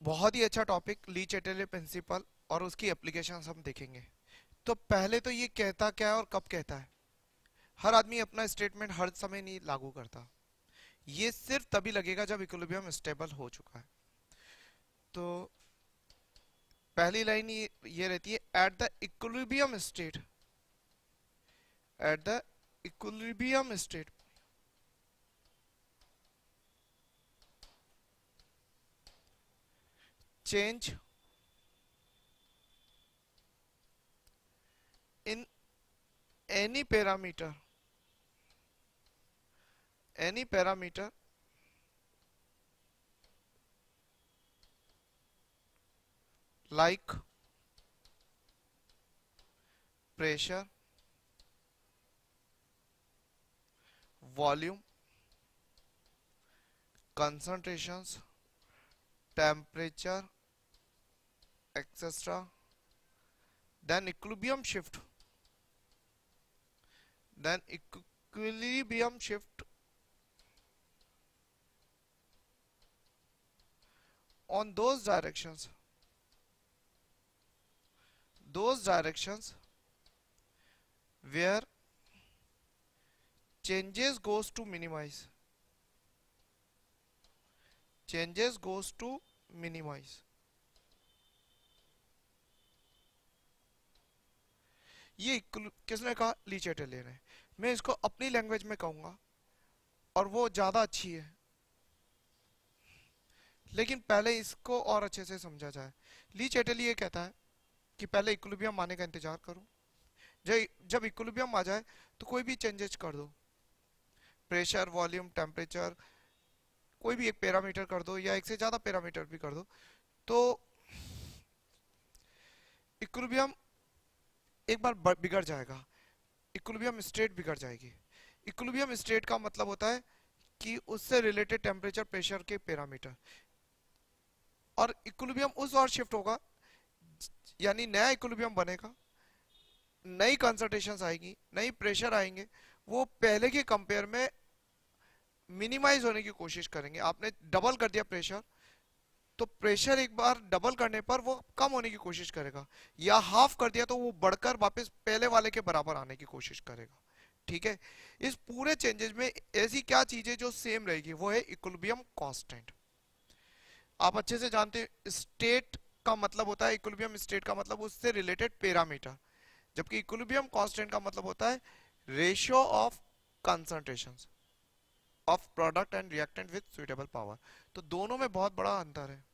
बहुत ही अच्छा टॉपिक ली चैटरले प्रिंसिपल और उसकी एप्लीकेशंस हम देखेंगे। तो पहले तो ये कहता क्या है और कब कहता है। हर आदमी अपना स्टेटमेंट हर समय नहीं लागू करता। ये सिर्फ तभी लगेगा जब इक्विलिब्रियम स्टेबल हो चुका है। तो पहली लाइन ये रहती है at the equilibrium state. At the equilibrium state change in any parameter like pressure, volume, concentrations, temperature, etc. Then equilibrium shift on those directions where changes goes to minimize. ये किसने कहा? ली चैटरले ने। मैं इसको अपनी लैंग्वेज में कहूंगा और वो ज्यादा अच्छी है, लेकिन पहले इसको और अच्छे से समझा जाए। ली चैटरले ये कहता है कि पहले इक्विलिब्रियम आने का इंतजार करो। जब इक्विलिब्रियम आ जाए तो कोई भी चेंजेस कर दो, प्रेशर, वॉल्यूम, टेम्परेचर, कोई भी एक पैरामीटर कर दो या एक से ज्यादा पैरामीटर भी कर दो, तो इक्विलिब्रियम एक बार बिगड़ जाएगा। इक्विलिब्रियम स्टेट बिगड़ जाएगी। इक्विलिब्रियम स्टेट का मतलब होता है कि उससे रिलेटेड टेम्परेचर, प्रेशर के पैरामीटर, और इक्विलिब्रियम उस और शिफ्ट होगा, यानी नया इक्विलिब्रियम बनेगा, नई कंसंट्रेशंस आएगी, नई प्रेशर आएंगे, वो पहले के कंपेयर में मिनिमाइज होने की कोशिश करेंगे। आपने डबल कर दिया प्रेशर, तो प्रेशर एक बार डबल करने पर वो कम होने की कोशिश करेगा, या हाफ कर दिया तो वो बढ़कर वापस पहले वाले के बराबर आने की कोशिश करेगा। ठीक है। इस पूरे चेंजेस में ऐसी क्या चीज है जो सेम रहेगी? वो है इक्विलिब्रियम कांस्टेंट। आप अच्छे से जानते हैं स्टेट का मतलब होता है, इक्विलिब्रियम स्टेट का मतलब उससे रिलेटेड पैरामीटर, जबकि इक्विलिब्रियम कांस्टेंट का मतलब होता है ratio of concentrations of product and reactant with suitable power. तो दोनों में बहुत बड़ा अंतर है।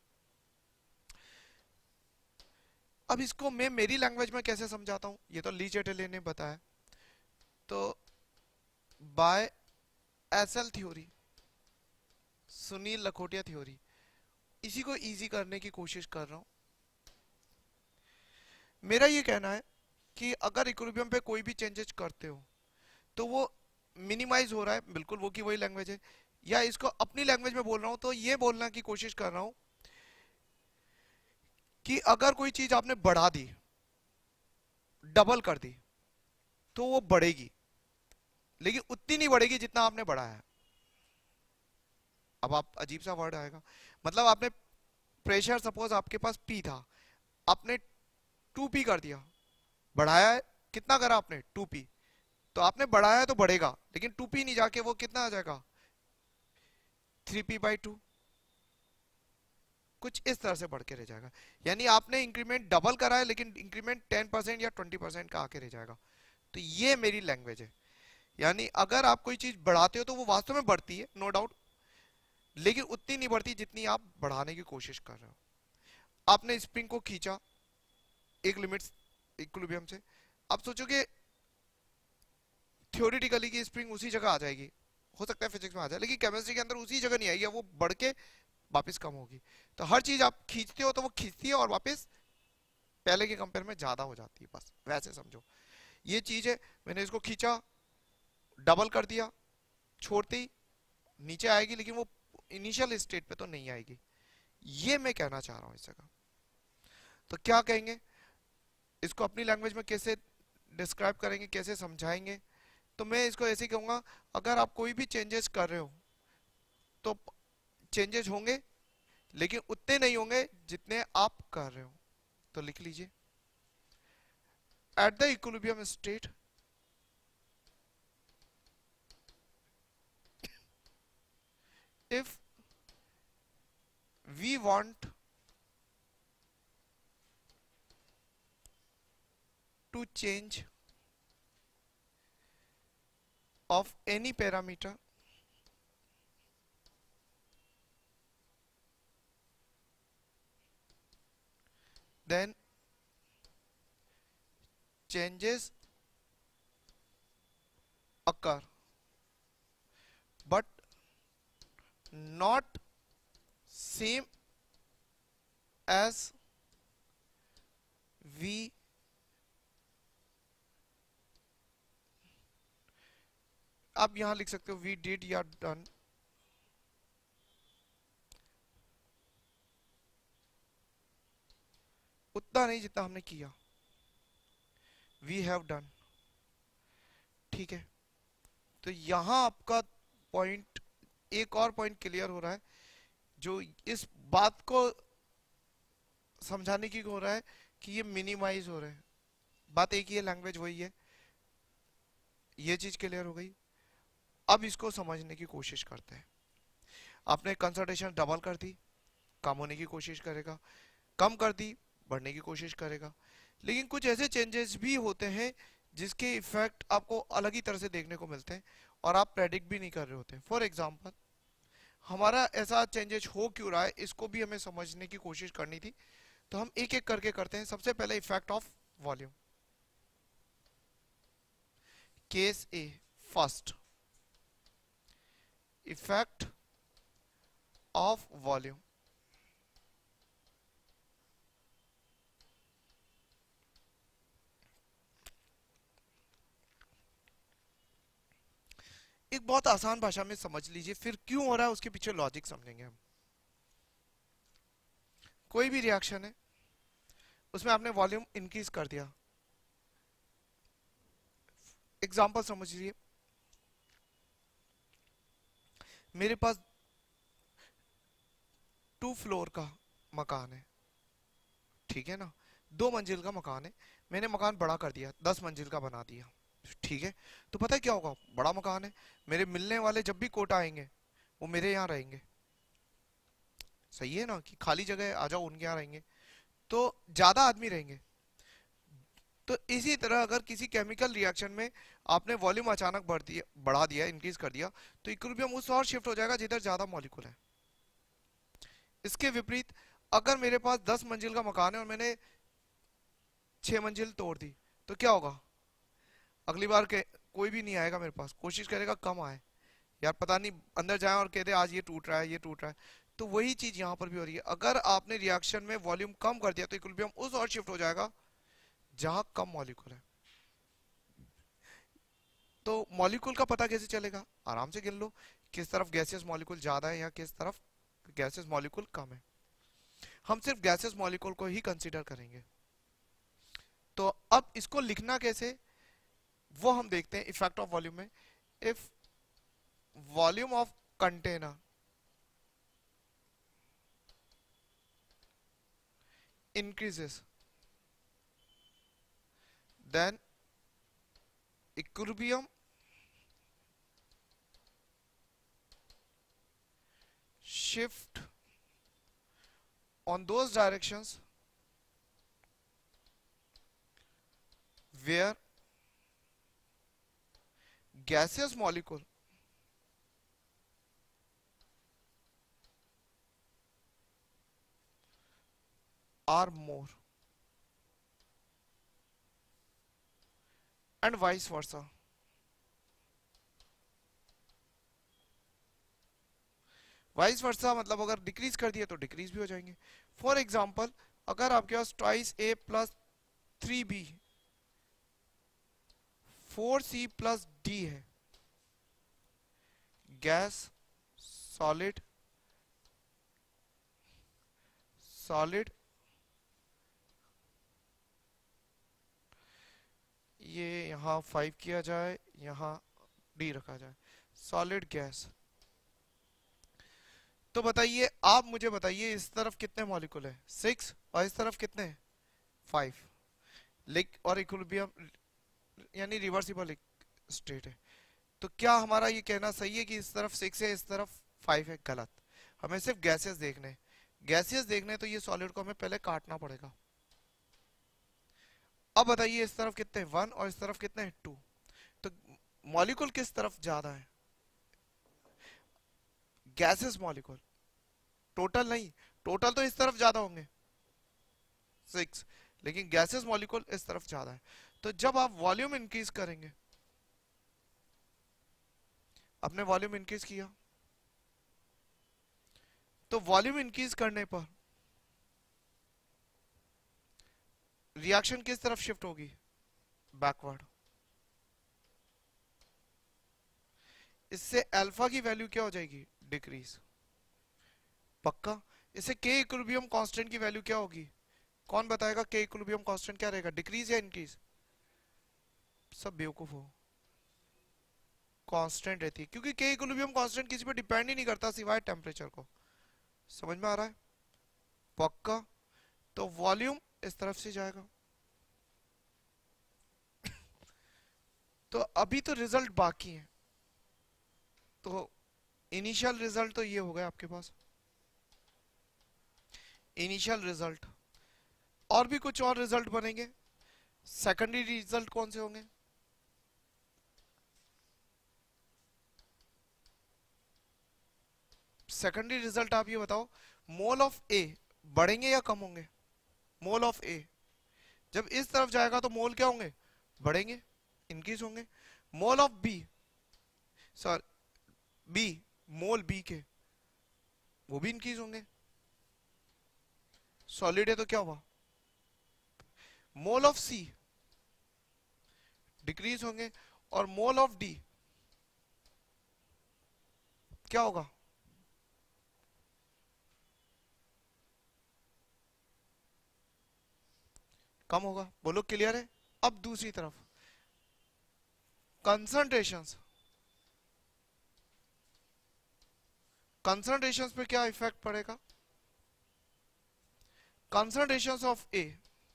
अब इसको मैं मेरी लैंग्वेज में कैसे समझाता हूं? ये तो ली चैटरले ने बताया। तो by S L, Sunil Lakhotia theory, इसी को इजी करने की कोशिश कर रहा हूं। मेरा ये कहना है कि अगर इक्विलिब्रियम पे कोई भी चेंजेस करते हो तो वो मिनिमाइज हो रहा है, बिल्कुल वो की वही लैंग्वेज है। या इसको अपनी लैंग्वेज में बोल रहा हूं तो ये बोलना की कोशिश कर रहा हूं कि अगर कोई चीज आपने बढ़ा दी, डबल कर दी, तो वो बढ़ेगी, लेकिन उतनी नहीं बढ़ेगी जितना आपने बढ़ाया है। अब आप अजीब सा वर्ड आएगा, मतलब आपने प्रेशर, सपोज आपके पास पी था, आपने 2p कर दिया, बढ़ाया है, कितना करा आपने? 2p। तो आपने बढ़ाया है तो बढ़ेगा, लेकिन 2p नहीं जाके वो कितना आ जाएगा? 3p/2। कुछ इस तरह से बढ़ के रह जाएगा। यानी आपने इंक्रीमेंट डबल करा है, लेकिन इंक्रीमेंट 10% या 20% का आके रह जाएगा। तो ये मेरी लैंग्वेज है। यानी अगर आप कोई चीज बढ़ाते हो तो वो वास्तव में बढ़ती है, नो डाउट, लेकिन उतनी नहीं बढ़ती जितनी आप बढ़ाने की कोशिश कर रहे हो। आपने स्प्रिंग को खींचा एक लिमिट इक्विलिब्रियम से, आप सोचोगे थ्योरेटिकली कि स्प्रिंग उसी जगह आ जाएगी, हो सकता है फिजिक्स में आ जाए, लेकिन केमिस्ट्री के अंदर उसी जगह नहीं आएगी, वो बढ़ के वापस कम होगी। तो हर चीज आप खींचते हो तो वो खींचती है और वापस पहले के कंपेयर में ज्यादा हो जाती है, बस वैसे समझो। ये चीज है, मैंने इसको खींचा, डबल कर दिया, छोड़ते ही नीचे आएगी, लेकिन वो इनिशियल स्टेट पे तो नहीं आएगी। ये मैं कहना चाह रहा हूं इस जगह। तो क्या कहेंगे इसको अपनी लैंग्वेज में, कैसे डिस्क्राइब करेंगे, कैसे समझाएंगे? तो मैं इसको ऐसे कहूंगा, अगर आप कोई भी चेंजेस कर रहे हो तो चेंजेस होंगे लेकिन उतने नहीं होंगे जितने आप कर रहे हो। तो लिख लीजिए, at the equilibrium state if we want to change of any parameter, then changes occur, but not same as we आप यहां लिख सकते हो वी डिड या डन, उतना नहीं जितना हमने किया, वी हैव डन। ठीक है, तो यहां आपका पॉइंट, एक और पॉइंट क्लियर हो रहा है जो इस बात को समझाने की हो रहा है कि ये मिनिमाइज हो रहे हैं। बात एक ही है, लैंग्वेज वही है, ये चीज क्लियर हो गई। अब इसको समझने की कोशिश करते हैं। आपने कंसंट्रेशन डबल कर दी, कम होने की कोशिश करेगा, कम कर दी, बढ़ने की कोशिश करेगा। लेकिन कुछ ऐसे चेंजेस भी होते हैं जिसके इफेक्ट आपको अलग ही तरह से देखने को मिलते हैं और आप प्रेडिक्ट भी नहीं कर रहे होते। फॉर एग्जाम्पल, हमारा ऐसा चेंजेस हो क्यों रहा है, इसको भी हमें समझने की कोशिश करनी थी। तो हम एक एक करके करते हैं। सबसे पहले effect of volume, case A, first effect of volume. एक बहुत आसान भाषा में समझ लीजिए, फिर क्यों हो रहा है उसके पीछे लॉजिक समझेंगे हम। कोई भी रिएक्शन है, उसमें आपने वॉल्यूम इंक्रीज कर दिया। एग्जांपल समझ लीजिए, मेरे पास 2 फ्लोर का मकान है, ठीक है ना, 2 मंजिल का मकान है। मैंने मकान बड़ा कर दिया, 10 मंजिल का बना दिया, ठीक है। तो पता है क्या होगा, बड़ा मकान है, मेरे मिलने वाले जब भी कोटा आएंगे वो मेरे यहाँ रहेंगे। सही है ना, कि खाली जगह आ जाओ उनके यहाँ रहेंगे, तो ज्यादा आदमी रहेंगे। तो इसी तरह अगर किसी केमिकल रिएक्शन में आपने वॉल्यूम अचानक बढ़ा दिया, इंक्रीज कर दिया, तो इक्विलिब्रियम उस और शिफ्ट हो जाएगा जिधर ज्यादा मॉलिक्यूल है। इसके विपरीत, अगर मेरे पास 10 मंजिल का मकान है और मैंने 6 मंजिल तोड़ दी, तो क्या होगा, अगली बार के कोई भी नहीं आएगा मेरे पास, कोशिश करेगा कम आए, यार पता नहीं अंदर जाए और कहते आज ये टूट रहा है, ये टूट रहा है। तो वही चीज यहाँ पर भी हो रही है। अगर आपने रिएक्शन में वॉल्यूम कम कर दिया तो इक्विलिब्रियम उस और शिफ्ट हो जाएगा जहां कम मॉलिक्यूल है। तो मॉलिक्यूल का पता कैसे चलेगा, आराम से गिन लो, किस तरफ गैसियस मॉलिक्यूल ज्यादा है या किस तरफ गैसियस मॉलिक्यूल कम है। हम सिर्फ गैसियस मॉलिक्यूल को ही कंसीडर करेंगे। तो अब इसको लिखना कैसे, वो हम देखते हैं इफेक्ट ऑफ वॉल्यूम में। If volume of container increases, then equilibrium shift on those directions where gaseous molecule are more and vice versa। Vice versa मतलब अगर डिक्रीज कर दिया तो डिक्रीज भी हो जाएंगे। फॉर एग्जाम्पल, अगर आपके पास twice A plus 3b 4c plus D है, गैस, सॉलिड, सॉलिड, ये यहाँ 5 किया जाए, यहाँ डी रखा जाए, सॉलिड गैस। तो बताइए, आप मुझे बताइए, इस तरफ कितने मॉलिक्यूल है? 6, और इस तरफ कितने हैं? 5। लिक और इक्विलिब्रियम यानी रिवर्सिबल स्टेट है। तो क्या हमारा ये कहना सही है कि इस तरफ 6 है, इस तरफ 5 है? गलत। हमें सिर्फ गैसेस देखने हैं। गैसेस देखने हैं तो ये सॉलिड को हमें पहले काटना पड़ेगा। अब बताइए, इस तरफ कितने हैं? 1, और इस तरफ कितने हैं? 2। तो मॉलिक्यूल किस तरफ ज्यादा है? गैसेस मॉलिक्यूल, टोटल नहीं। टोटल तो इस तरफ ज्यादा होंगे 6, लेकिन गैसेस मॉलिक्यूल इस तरफ ज्यादा है। तो जब आप वॉल्यूम इंक्रीज करेंगे, आपने वॉल्यूम इंक्रीज किया, तो वॉल्यूम इंक्रीज करने पर रिएक्शन किस तरफ शिफ्ट होगी? बैकवर्ड। इससे अल्फा की वैल्यू क्या हो जाएगी? डिक्रीज। पक्का। इससे के इक्विलिब्रियम कांस्टेंट की वैल्यू क्या होगी? कौन बताएगा के इक्विलिब्रियम कांस्टेंट क्या रहेगा? डिक्रीज या इंक्रीज? सब बेवकूफ हो। कांस्टेंट रहती है, क्योंकि के इक्विलिब्रियम कांस्टेंट किसी पे डिपेंड ही नहीं करता सिवाय टेम्परेचर को। समझ में आ रहा है? पक्का। तो वॉल्यूम इस तरफ से जाएगा। तो अभी तो रिजल्ट बाकी है। तो इनिशियल रिजल्ट तो ये हो गया आपके पास, इनिशियल रिजल्ट। और भी कुछ और रिजल्ट बनेंगे। सेकेंडरी रिजल्ट कौन से होंगे? सेकेंडरी रिजल्ट आप ये बताओ, मोल ऑफ ए बढ़ेंगे या कम होंगे? मोल ऑफ ए जब इस तरफ जाएगा तो मोल क्या होंगे? बढ़ेंगे, इंक्रीज होंगे। Mole of B, sir B, mole B के वो भी इंक्रीज होंगे। सॉलिड है तो क्या हुआ? मोल ऑफ सी डिक्रीज होंगे, और मोल ऑफ डी क्या होगा? कम होगा। बोलो क्लियर है? अब दूसरी तरफ कंसंट्रेशंस, कंसंट्रेशंस पे क्या इफेक्ट पड़ेगा? कंसंट्रेशंस ऑफ ए,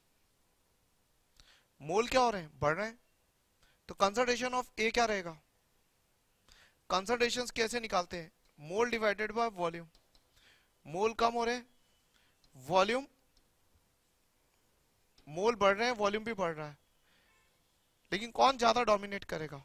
मोल क्या हो रहे हैं? बढ़ रहे हैं। तो कंसंट्रेशन ऑफ ए क्या रहेगा? कंसंट्रेशंस कैसे निकालते हैं? Mole divided by volume. Mole कम हो रहे हैं, वॉल्यूम, मोल बढ़ रहे हैं, वॉल्यूम भी बढ़ रहा है, लेकिन कौन ज्यादा डोमिनेट करेगा?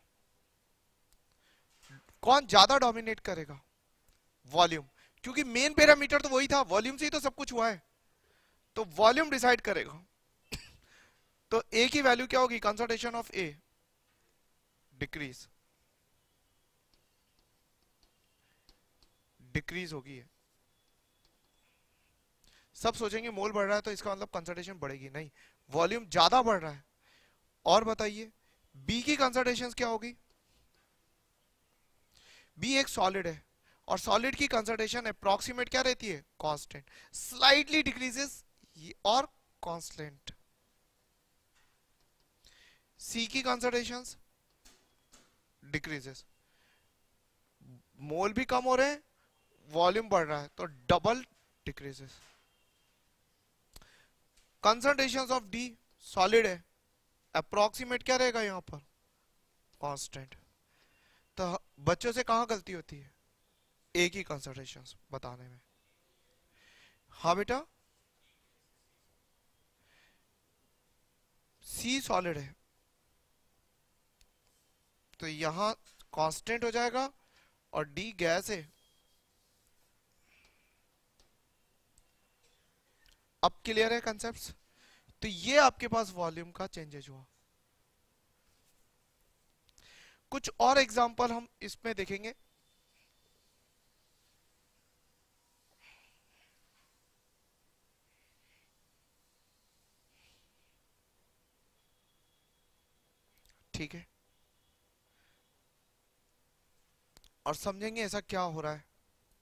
कौन ज्यादा डोमिनेट करेगा? वॉल्यूम। क्योंकि मेन पैरामीटर तो वही था, वॉल्यूम से ही तो सब कुछ हुआ है, तो वॉल्यूम डिसाइड करेगा। तो ए की वैल्यू क्या होगी? Concentration of A decrease, decrease होगी। सब सोचेंगे मोल बढ़ रहा है तो इसका मतलब कंसंट्रेशन बढ़ेगी, नहीं, वॉल्यूम ज्यादा बढ़ रहा है। और बताइए, बी की कंसंट्रेशन क्या होगी? बी एक सॉलिड है, और सॉलिड की कंसंट्रेशन अप्रोक्सीमेट क्या रहती है? कांस्टेंट, स्लाइटली डिक्रीजेस और कांस्टेंट। सी की कंसंट्रेशन डिक्रीजेस, मोल भी कम हो रहे हैं, वॉल्यूम बढ़ रहा है, तो double decreases. Concentration of D, solid है, अप्रोक्सीमेट क्या रहेगा यहां पर? कांस्टेंट। तो बच्चों से कहां गलती होती है? ए की कंसंट्रेशन बताने में। हाँ बेटा, सी सॉलिड है तो यहां कांस्टेंट हो जाएगा, और डी गैस है। अब क्लियर है कंसेप्ट? तो ये आपके पास वॉल्यूम का चेंजेस हुआ। कुछ और एग्जांपल हम इसमें देखेंगे। ठीक है, और समझेंगे ऐसा क्या हो रहा है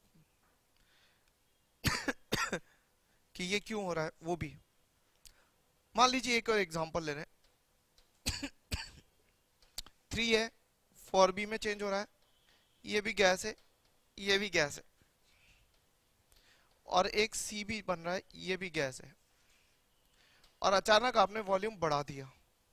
कि ये क्यों हो रहा है वो भी। मान लीजिए एक और एग्जांपल ले रहे हैं। 3 है, 4b में चेंज हो रहा है, ये भी गैस है, ये भी गैस है। और एक सी भी बन रहा है, ये भी गैस है, और अचानक आपने वॉल्यूम बढ़ा दिया।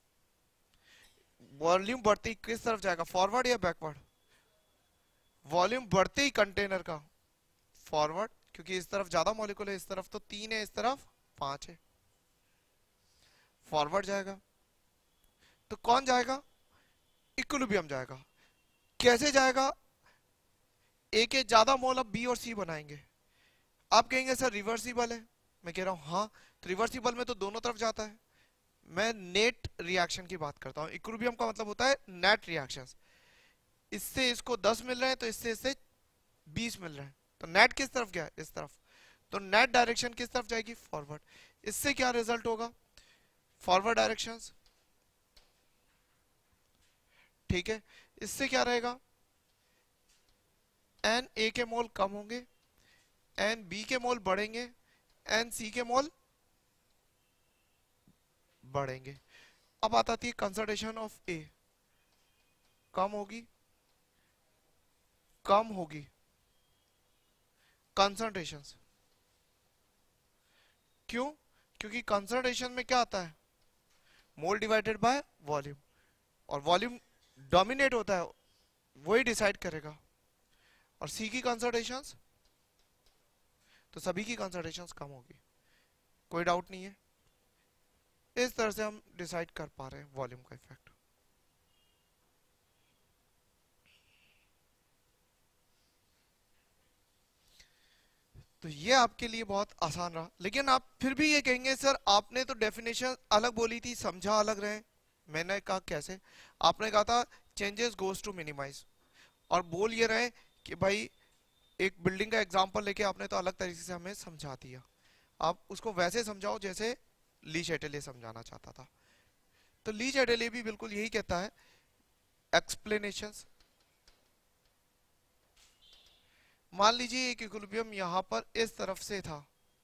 वॉल्यूम बढ़ते ही किस तरफ जाएगा, फॉरवर्ड या बैकवर्ड? वॉल्यूम बढ़ते ही कंटेनर का फॉरवर्ड, क्योंकि इस तरफ ज्यादा मॉलिक्यूल है, इस तरफ तो 3 है, इस तरफ 5 है, फॉरवर्ड जाएगा। तो कौन जाएगा, इक्विलिब्रियम जाएगा। कैसे जाएगा, ए के ज्यादा मोल अब बी और सी बनाएंगे। आप कहेंगे सर रिवर्सिबल है, मैं कह रहा हूं हाँ, तो रिवर्सिबल में तो दोनों तरफ जाता है। मैं नेट रिएक्शन की बात करता हूं, इक्विलिब्रियम का मतलब होता है नेट रिएक्शंस। इससे इसको 10 मिल रहे हैं तो इससे इससे 20 मिल रहे हैं, तो नेट किस तरफ गया, इस तरफ, तो नेट डायरेक्शन किस तरफ जाएगी, फॉरवर्ड। इससे क्या रिजल्ट होगा, फॉरवर्ड डायरेक्शंस, ठीक है। इससे क्या रहेगा, एन ए के मोल कम होंगे, एन बी के मोल बढ़ेंगे, एन सी के मोल बढ़ेंगे। अब आती है कंसंट्रेशन ऑफ ए, कम होगी, कम होगी कंसंट्रेशंस। क्यों, क्योंकि कंसंट्रेशन में क्या आता है, मोल डिवाइडेड बाय वॉल्यूम, और वॉल्यूम डोमिनेट होता है, वही डिसाइड करेगा। और सी की कंसंट्रेशंस, तो सभी की कंसंट्रेशंस कम होगी, कोई डाउट नहीं है। इस तरह से हम डिसाइड कर पा रहे हैं वॉल्यूम का इफेक्ट। तो ये आपके लिए बहुत आसान रहा, लेकिन आप फिर भी ये कहेंगे सर आपने तो डेफिनेशन अलग बोली थी, समझा अलग रहे। मैंने कहा कैसे, आपने कहा था चेंजेस गोज टू मिनिमाइज, और बोल ये रहे कि भाई एक बिल्डिंग का एग्जांपल लेके आपने तो अलग तरीके से हमें समझा दिया, आप उसको वैसे समझाओ जैसे ली चैटलिए समझाना चाहता था। तो ली चैटलिए भी बिल्कुल यही कहता है, एक्सप्लेनेशंस। मान लीजिए एक इक्विलिब्रियम यहां पर इस तरफ से था,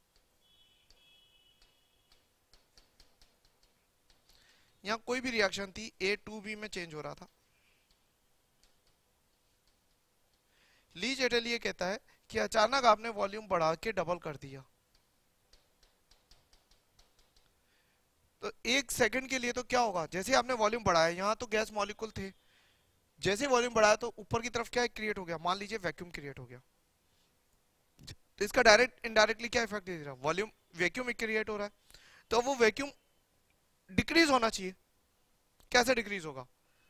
यहां कोई भी रिएक्शन थी, ए टू बी में चेंज हो रहा था। ली चैटलिए कहता है कि अचानक आपने वॉल्यूम बढ़ा के डबल कर दिया, तो एक सेकंड के लिए तो क्या होगा, जैसे आपने वॉल्यूम बढ़ाया, यहां तो गैस मॉलिक्यूल थे, जैसे वॉल्यूम बढ़ाया तो ऊपर की तरफ क्या क्रिएट हो गया, मान लीजिए वैक्यूम क्रिएट हो गया। तो इसका डायरेक्ट इनडायरेक्टली क्या इफेक्ट दे रहा है, वॉल्यूम वैक्यूम क्रिएट हो रहा है, तो वो वैक्यूम डिक्रीज होना चाहिए। कैसे डिक्रीज होगा,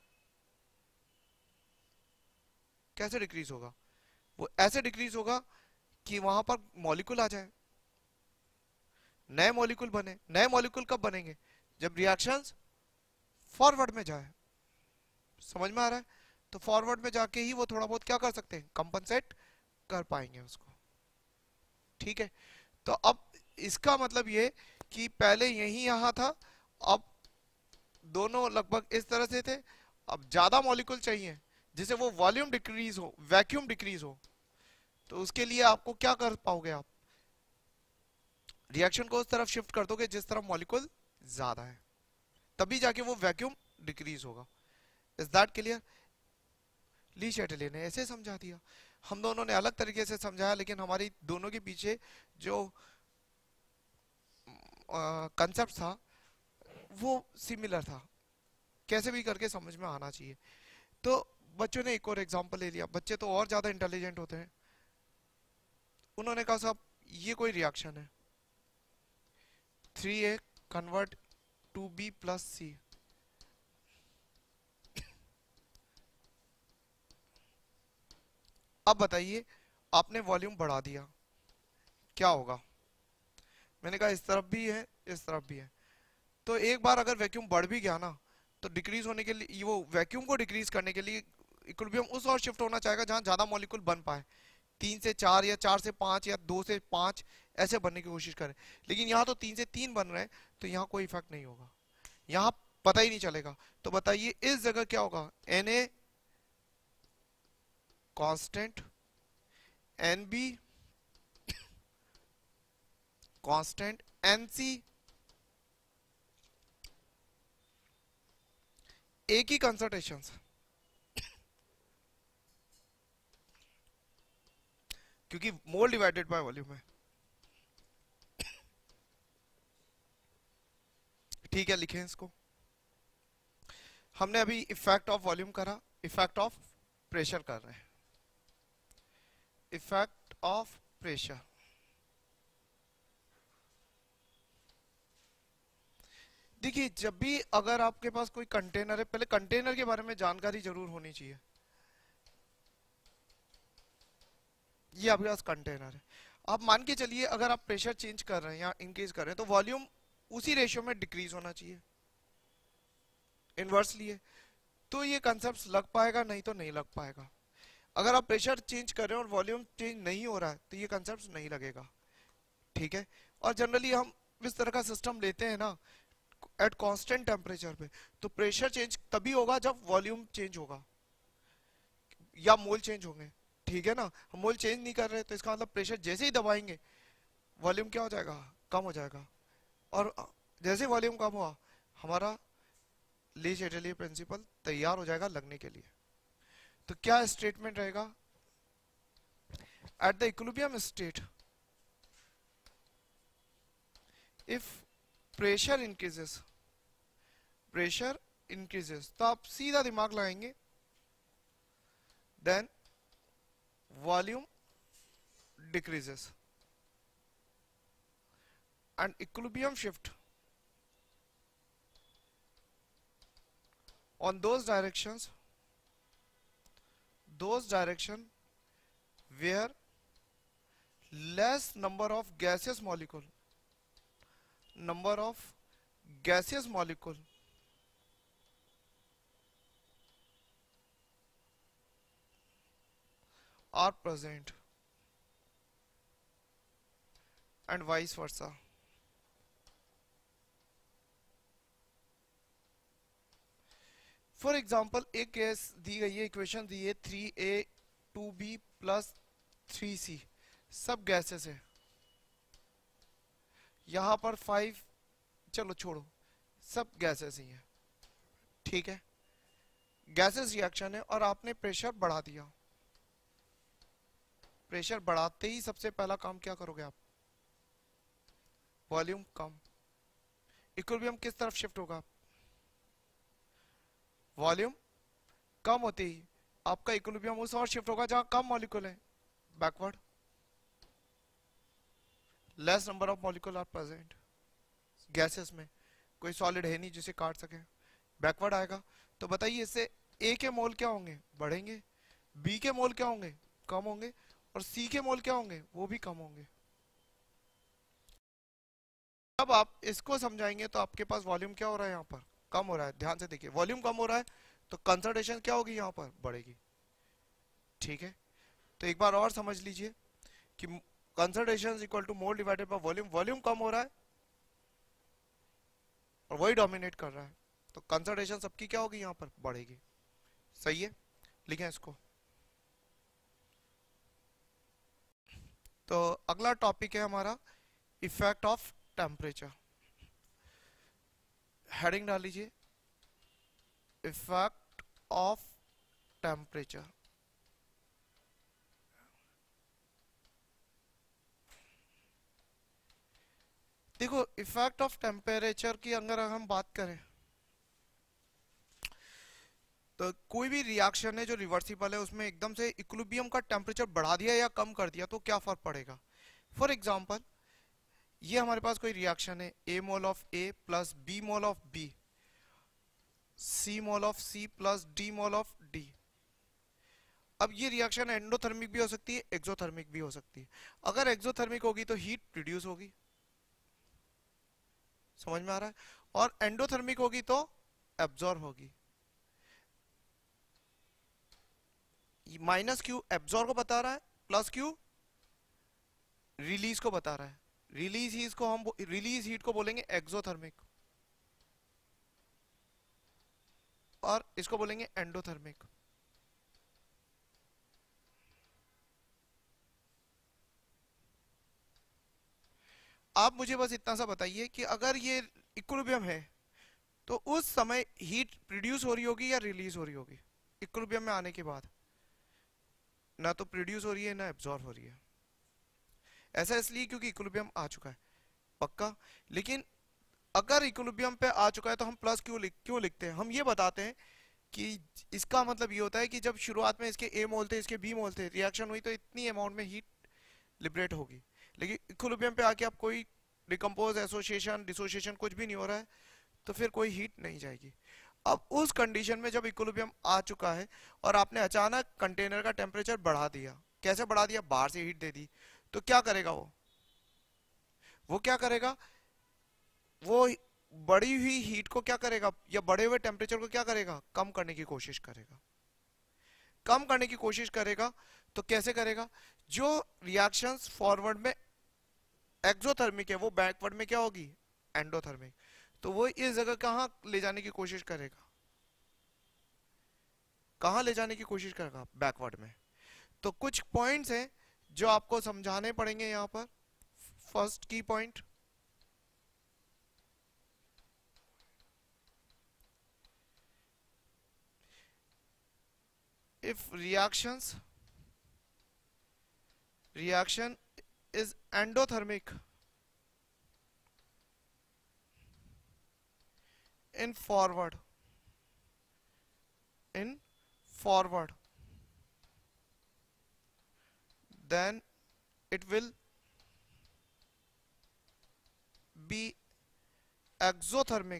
कैसे डिक्रीज होगा, वो ऐसे डिक्रीज होगा कि वहां पर मॉलिक्यूल आ जाए, नए मॉलिक्यूल बने। नए मॉलिक्यूल कब बनेंगे, जब रिएक्शंस फॉरवर्ड में जाए। समझ में आ रहा है, तो फॉरवर्ड में जाके ही वो थोड़ा बहुत क्या कर सकते हैं, कंपनसेट कर पाएंगे उसको, ठीक है। तो अब इसका मतलब ये कि पहले यही यहां था, अब दोनों लगभग इस तरह से थे, अब ज्यादा मॉलिक्यूल चाहिए जिसे वो वॉल्यूम डिक्रीज हो, वैक्यूम डिक्रीज हो, तो उसके लिए आपको क्या कर पाओगे, आप रिएक्शन को उस तरफ शिफ्ट कर दोगे जिस तरफ मॉलिक्यूल ज्यादा है, तभी जाके वो वैक्यूम डिक्रीज होगा। Is that clear. Le Chatelier ने ऐसे समझा दिया, हम दोनों ने अलग तरीके से समझाया, लेकिन हमारी दोनों के पीछे जो कंसेप्ट था वो सिमिलर था, कैसे भी करके समझ में आना चाहिए। तो बच्चों ने एक और एग्जांपल ले लिया, बच्चे तो और ज्यादा इंटेलिजेंट होते हैं, उन्होंने कहा साहब ये कोई रिएक्शन है, 3A convert to B plus C, अब बताइए आपने वॉल्यूम बढ़ा दिया, क्या होगा। मैंने कहा इस तरफ भी है, इस तरफ भी है, तो एक बार अगर वैक्यूम बढ़ भी गया ना, तो डिक्रीज होने के लिए, वो वैक्यूम को डिक्रीज करने के लिए इक्विलिब्रियम उस और शिफ्ट होना चाहेगा जहां ज्यादा मॉलिक्यूल बन पाए, 3 से 4 या 4 से 5 या 2 से 5 ऐसे बनने की कोशिश करें। लेकिन यहाँ तो 3 से 3 बन रहे हैं, तो यहाँ कोई इफेक्ट नहीं होगा, यहाँ पता ही नहीं चलेगा। तो बताइए इस जगह क्या होगा, Na constant, Nb constant, Nc एक ही कंसंट्रेशन, क्योंकि मोल डिवाइडेड बाय वॉल्यूम है, ठीक है, लिखें इसको। हमने अभी इफेक्ट ऑफ वॉल्यूम करा, इफेक्ट ऑफ प्रेशर कर रहे हैं। इफेक्ट ऑफ प्रेशर, देखिए जब भी अगर आपके पास कोई कंटेनर है, पहले कंटेनर के बारे में जानकारी जरूर होनी चाहिए। ये आपके पास कंटेनर है, आप मान के चलिए अगर आप प्रेशर चेंज कर रहे हैं या इंक्रीज कर रहे हैं तो वॉल्यूम उसी रेशियो में डिक्रीज होना चाहिए, इनवर्सली है। तो ये कंसेप्ट लग पाएगा, नहीं तो नहीं लग पाएगा। अगर आप प्रेशर चेंज कर रहे हैं और वॉल्यूम चेंज नहीं हो रहा है तो ये कंसेप्ट नहीं लगेगा, ठीक है। और जनरली हम इस तरह का सिस्टम लेते हैं ना एट कांस्टेंट टेम्परेचर पे, तो प्रेशर चेंज तभी होगा जब वॉल्यूम चेंज होगा या मोल चेंज होंगे, ठीक है ना। हम मोल चेंज नहीं कर रहे तो इसका मतलब प्रेशर जैसे ही दबाएंगे वॉल्यूम क्या हो जाएगा, कम हो जाएगा। और जैसे वॉल्यूम कम हुआ हमारा ली चैटरजी प्रिंसिपल तैयार हो जाएगा लगने के लिए। तो क्या स्टेटमेंट रहेगा, at the equilibrium state if pressure increases, pressure increases, तो आप सीधा दिमाग लगाएंगे, then volume decreases and equilibrium shift on those direction where less number of gaseous molecule are present and vice versa। For example एक case दी गई है, equation दी है 3A2B प्लस 3C, सब गैसेस है। यहां पर 5, चलो छोड़ो, सब गैसेस ही है, ठीक है। गैसेस रिएक्शन है और आपने प्रेशर बढ़ा दिया। प्रेशर बढ़ाते ही सबसे पहला काम क्या करोगे आप, वॉल्यूम कम। इक्विलिब्रियम किस तरफ शिफ्ट होगा, वॉल्यूम कम होते ही आपका इक्विलिब्रियम उस और शिफ्ट होगा जहां कम मॉलिक्यूल है, backward. Less number of molecule are present gases में, कोई सॉलिड है नहीं जिसे काट सके, बैकवर्ड आएगा। तो बताइए इससे ए के मोल क्या होंगे, बढ़ेंगे, बी के मोल क्या होंगे, कम होंगे, और सी के मोल क्या होंगे, वो भी कम होंगे। अब आप इसको समझाएंगे तो आपके पास वॉल्यूम क्या हो रहा है, यहाँ पर कम हो रहा है। ध्यान से देखिए, वॉल्यूम कम हो रहा है तो कंसंट्रेशन क्या होगी, यहाँ पर बढ़ेगी, ठीक है। तो एक बार और समझ लीजिए कि concentration equal to mole divided by volume. Volume कम हो रहा है और वही डोमिनेट कर रहा है, तो कंसंट्रेशन सबकी क्या होगी, यहाँ पर बढ़ेगी। सही है, लिखें इसको। तो अगला टॉपिक है हमारा इफेक्ट ऑफ टेम्परेचर। हेडिंग डाल लीजिए, इफेक्ट ऑफ टेम्परेचर। देखो इफेक्ट ऑफ टेम्परेचर की अगर हम बात करें तो कोई भी रिएक्शन है जो रिवर्सिबल है उसमें एकदम से इक्विलिब्रियम का टेम्परेचर बढ़ा दिया या कम कर दिया तो क्या फर्क पड़ेगा। फॉर एग्जांपल ये हमारे पास कोई रिएक्शन है, A mole of A plus B mole of B, C mole of C plus D mole of D. अब ये रिएक्शन एंडोथर्मिक भी हो सकती है, एक्सोथर्मिक भी हो सकती है। अगर एक्सोथर्मिक होगी तो हीट प्रोड्यूस होगी, समझ में आ रहा है, और एंडोथर्मिक होगी तो एब्जॉर्ब होगी। माइनस क्यू एब्जॉर्ब को बता रहा है, प्लस क्यू रिलीज को बता रहा है। रिलीज हीट को बोलेंगे एक्सोथर्मिक और इसको बोलेंगे एंडोथर्मिक। आप मुझे बस इतना सा बताइए कि अगर ये इक्विलिब्रियम है तो उस समय हीट प्रोड्यूस हो रही होगी या रिलीज हो रही होगी, इक्विलिब्रियम में आने के बाद ना तो प्रोड्यूस हो रही है ना एब्जॉर्ब हो रही है। ऐसा इसलिए क्योंकि इक्विलिब्रियम आ चुका है, पक्का। लेकिन अगर इक्विलिब्रियम पे आ चुका है तो हम प्लस क्यों लिखते हैं? हम ये बताते हैं कि इसका मतलब ये होता है कि जब शुरुआत में इसके ए मोल थे, इसके बी मोल थे, रिएक्शन हुई तो इतनी अमाउंट में हीट लिबरेट होगी। लेकिन इक्विलिब्रियम पे आके आप कोई डिकम्पोज, एसोसिएशन, डिसोसिएशन कुछ भी नहीं हो रहा है, तो फिर कोई हीट नहीं जाएगी। अब उस कंडीशन में जब इक्विलिब्रियम आ चुका है और आपने अचानक कंटेनर का टेम्परेचर बढ़ा दिया, कैसे बढ़ा दिया? बाहर से हीट दे दी, तो क्या करेगा वो क्या करेगा? वो बढ़ी हुई हीट को क्या करेगा, या बढ़े हुए टेम्परेचर को क्या करेगा? कम करने की कोशिश करेगा। कम करने की कोशिश करेगा तो कैसे करेगा? जो रिएक्शंस फॉरवर्ड में एक्सोथर्मिक है वो बैकवर्ड में क्या होगी? एंडोथर्मिक। तो वो इस जगह कहां ले जाने की कोशिश करेगा? कहां ले जाने की कोशिश करेगा? बैकवर्ड में। तो कुछ पॉइंट्स हैं जो आपको समझाने पड़ेंगे यहां पर। First key point, if reaction is endothermic in forward, then it will be exothermic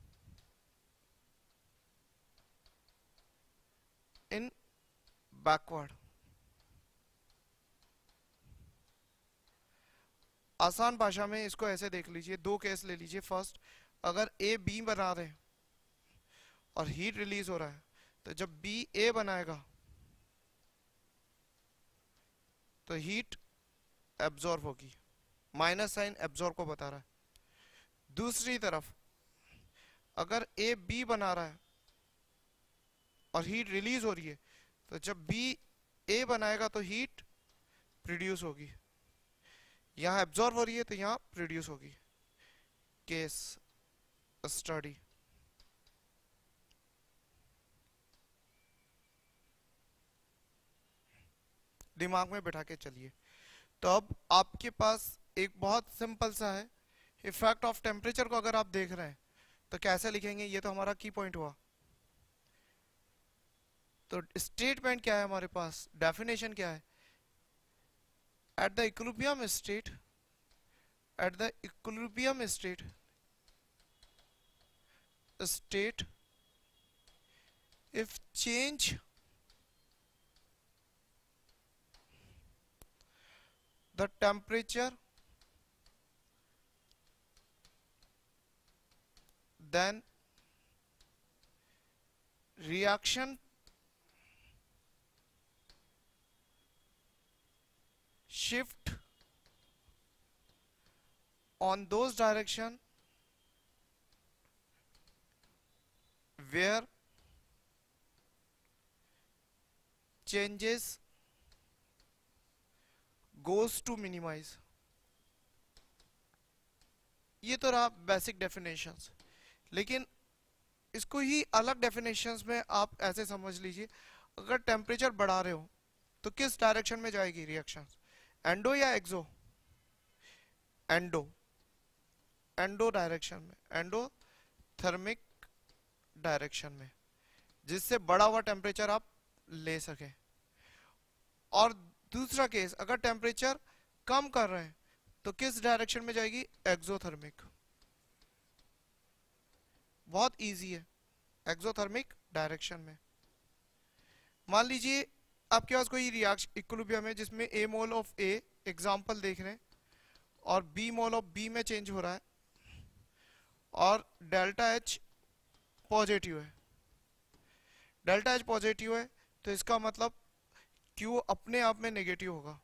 in backward। आसान भाषा में इसको ऐसे देख लीजिए, दो केस ले लीजिए। फर्स्ट, अगर ए बी बना रहे हैं और हीट रिलीज हो रहा है, तो जब बी ए बनाएगा तो हीट एब्जॉर्ब होगी। माइनस साइन एब्जॉर्ब को बता रहा है। दूसरी तरफ अगर ए बी बना रहा है और हीट रिलीज हो रही है, तो जब बी ए बनाएगा तो हीट प्रोड्यूस होगी। यहां एब्जॉर्ब हो रही है तो यहां प्रोड्यूस होगी। Case study. दिमाग में बैठा के चलिए। तो अब आपके पास एक बहुत सिंपल सा है, इफेक्ट ऑफ टेम्परेचर को अगर आप देख रहे हैं तो कैसे लिखेंगे? ये तो हमारा की पॉइंट हुआ। तो स्टेटमेंट क्या है हमारे पास? डेफिनेशन क्या है? At the equilibrium state if change the temperature, then reaction shift on those direction where changes goes to minimize। ये तो रहा बेसिक डेफिनेशंस, लेकिन इसको ही अलग डेफिनेशंस में आप ऐसे समझ लीजिए। अगर टेम्परेचर बढ़ा रहे हो तो किस डायरेक्शन में जाएगी रिएक्शन? एंडो या एक्सो? एंडो। एंडो डायरेक्शन में, एंडोथर्मिक डायरेक्शन में, जिससे बढ़ा हुआ टेम्परेचर आप ले सके। और दूसरा केस, अगर टेम्परेचर कम कर रहे हैं तो किस डायरेक्शन में जाएगी? एक्सोथर्मिक। बहुत इजी है, एक्सोथर्मिक डायरेक्शन में। मान लीजिए आपके पास कोई रिएक्शन इक्विलिब्रियम है जिसमें ए मोल ऑफ ए, एग्जांपल देख रहे हैं, और बी मोल ऑफ बी में चेंज हो रहा है और डेल्टा एच पॉजिटिव है। डेल्टा एच पॉजिटिव है तो इसका मतलब क्यू अपने आप में नेगेटिव होगा।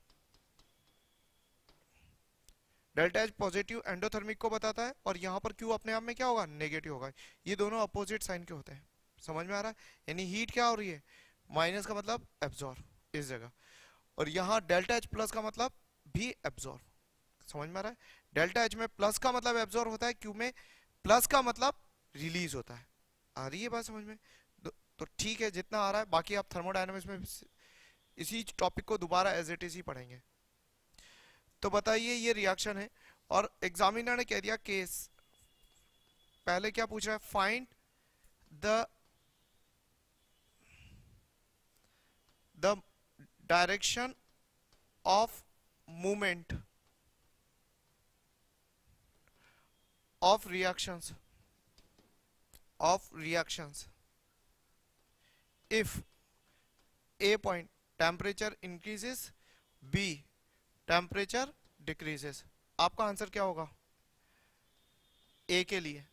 डेल्टा एच पॉजिटिव एंडोथर्मिक को बताता है और यहाँ पर क्यू अपने आप में क्या होगा? नेगेटिव होगा। ये दोनों अपोजिट साइन के होते हैं। समझ में आ रहा है? यानी हीट क्या हो रही है? माइनस का मतलब एब्जॉर्ब इस जगह, और यहाँ डेल्टा एच प्लस का मतलब भी एब्जॉर्ब। समझ में आ रहा है? डेल्टा एच में प्लस का मतलब एब्जॉर्ब होता है, क्यू में प्लस का मतलब रिलीज होता है। आ रही है बात समझ में? तो ठीक है, जितना आ रहा है। बाकी आप थर्मोडायनामिक्स में इसी टॉपिक को दोबारा एज इट इज ही पढ़ेंगे। तो बताइए, ये रिएक्शन है और एग्जामिनर ने कह दिया केस पहले क्या पूछ रहा है, find the the direction of movement of reactions if A point temperature increases, B temperature decreases. आपका आंसर क्या होगा ए के लिए?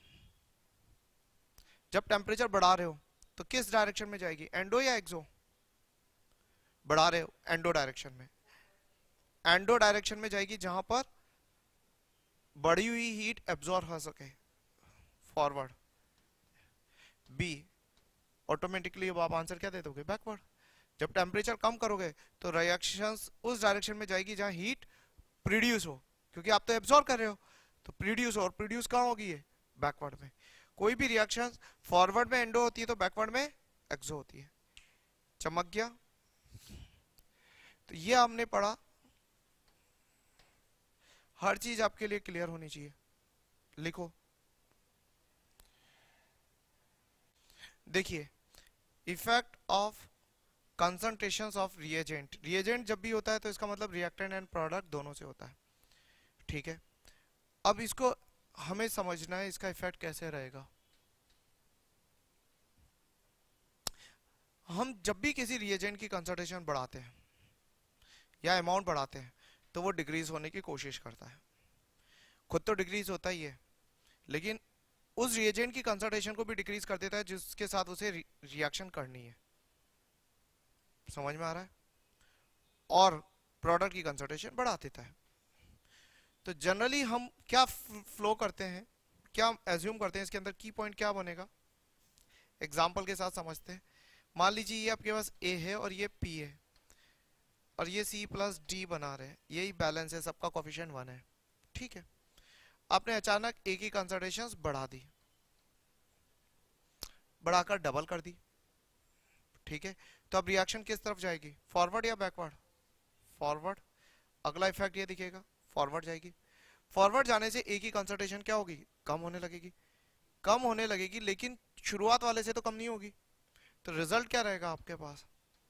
जब टेम्परेचर बढ़ा रहे हो तो किस डायरेक्शन में जाएगी, एंडो या एक्सो? बढ़ा रहे हो एंडो डायरेक्शन में, एंडो डायरेक्शन में जाएगी जहां पर बढ़ी हुई हीट एब्जॉर्ब हो सके, फॉरवर्ड। बी ऑटोमेटिकली अब आप आंसर क्या दे दोगे, बैकवर्ड। जब टेम्परेचर कम करोगे तो रिएक्शंस उस डायरेक्शन में जाएगी जहां हीट प्रोड्यूस हो, क्योंकि आप तो एब्जॉर्ब कर रहे हो, तो प्रोड्यूस हो, और प्रोड्यूस कहाँ होगी ये, बैकवर्ड में। कोई भी रिएक्शन फॉरवर्ड में एंडो होती है तो बैकवर्ड में एक्सो होती है। चमक गया? तो ये हमने पढ़ा, हर चीज आपके लिए क्लियर होनी चाहिए। लिखो, देखिए, effect of concentrations of reagent. Reagent जब भी होता है तो इसका मतलब रिएक्टेंट एंड प्रोडक्ट दोनों से होता है, ठीक है। अब इसको हमें समझना है इसका इफेक्ट कैसे रहेगा। हम जब भी किसी रिएजेंट की कंसंट्रेशन बढ़ाते हैं या अमाउंट बढ़ाते हैं तो वो डिक्रीज होने की कोशिश करता है, खुद तो डिक्रीज होता ही है, लेकिन उस रिएजेंट की कंसंट्रेशन को भी डिक्रीज कर देता है जिसके साथ उसे रिएक्शन करनी है। समझ में आ रहा है? और प्रोडक्ट की कंसंट्रेशन बढ़ा देता है। तो जनरली हम क्या फ्लो करते हैं, क्या एज्यूम करते हैं, इसके अंदर की पॉइंट क्या बनेगा, एग्जाम्पल के साथ समझते हैं। मान लीजिए ये आपके पास ए है और ये पी है और ये सी प्लस डी बना रहे हैं, यही बैलेंस है, सबका कोफिशिएंट 1 है, ठीक है। आपने अचानक ए की कंसंट्रेशन बढ़ा दी, बढ़ाकर डबल कर दी, ठीक है। तो अब रिएक्शन किस तरफ जाएगी, फॉरवर्ड या बैकवर्ड? फॉरवर्ड। अगला इफेक्ट ये दिखेगा, फॉरवर्ड जाएगी। फॉरवर्ड जाने से ए की कंसंट्रेशन क्या होगी, कम होने लगेगी, कम होने लगेगी, लेकिन शुरुआत वाले से तो कम नहीं होगी। तो रिजल्ट क्या रहेगा आपके पास,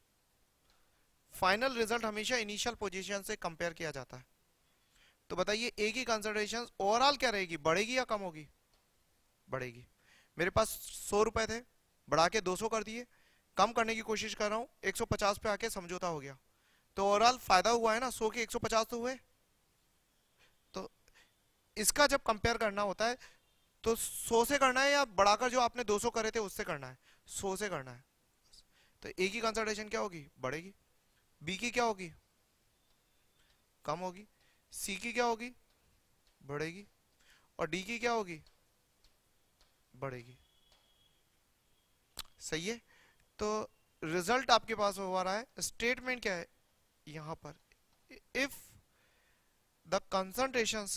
फाइनल रिजल्ट हमेशा इनिशियल पोजीशन से कंपेयर किया जाता है। तो बताइए ए की कंसंट्रेशन ओवरऑल क्या रहेगी, बढ़ेगी या कम होगी? बढ़ेगी। मेरे पास 100 रुपए थे, बढ़ा के 200 कर दिए, कम करने की कोशिश कर रहा हूँ, 150 पे आके समझौता हो गया, तो ओवरऑल फायदा हुआ है ना, 100 के 150 तो हुए। तो इसका जब कंपेयर करना होता है तो 100 से करना है या बढ़ाकर जो आपने 200 करे थे उससे करना है, 100 से करना है। तो ए की कंसंट्रेशन क्या होगी, बढ़ेगी। बी की क्या होगी, कम होगी। सी की क्या होगी, बढ़ेगी। और डी की क्या होगी, बढ़ेगी। सही है। तो रिजल्ट आपके पास हो रहा है, स्टेटमेंट क्या है यहां पर, इफ द कंसंट्रेशंस,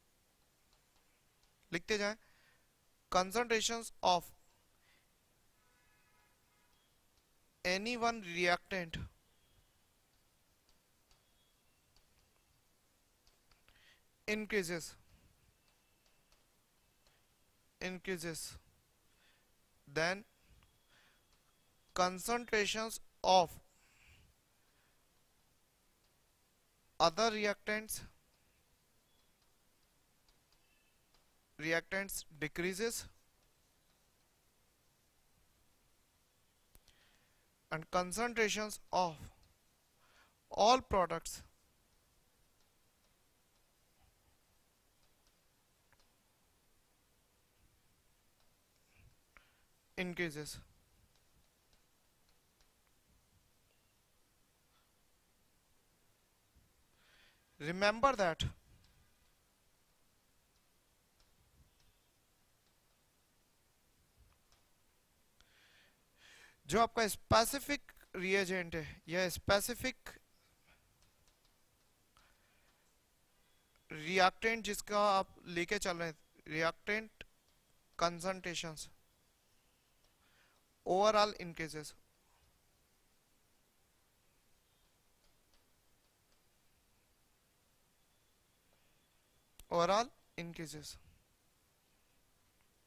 लिखते जाए, concentrations of any one reactant increases then concentrations of other reactants decreases and concentrations of all products increases. Remember that जो आपका स्पेसिफिक रिएजेंट है या स्पेसिफिक रिएक्टेंट जिसका आप लेके चल रहे हैं, reactant concentrations overall increases, overall increases.